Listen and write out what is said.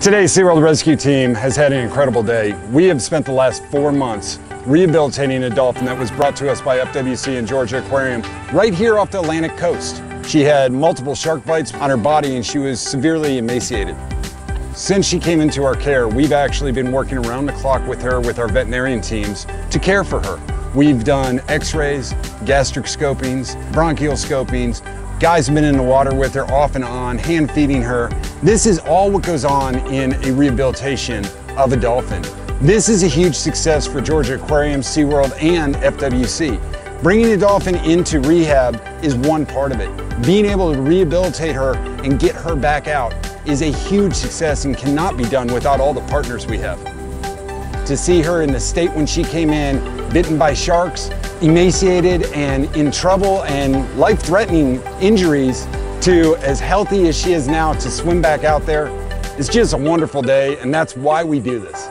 Today's SeaWorld Rescue Team has had an incredible day. We have spent the last 4 months rehabilitating a dolphin that was brought to us by FWC and Georgia Aquarium right here off the Atlantic coast. She had multiple shark bites on her body and she was severely emaciated. Since she came into our care, we've actually been working around the clock with her with our veterinarian teams to care for her. We've done x-rays, gastric scopings, bronchial scopings. Guys have been in the water with her off and on, hand feeding her. This is all what goes on in a rehabilitation of a dolphin. This is a huge success for Georgia Aquarium, SeaWorld, and FWC. Bringing a dolphin into rehab is one part of it. Being able to rehabilitate her and get her back out is a huge success and cannot be done without all the partners we have. To see her in the state when she came in, bitten by sharks, emaciated and in trouble and life-threatening injuries, to as healthy as she is now to swim back out there, it's just a wonderful day, and that's why we do this.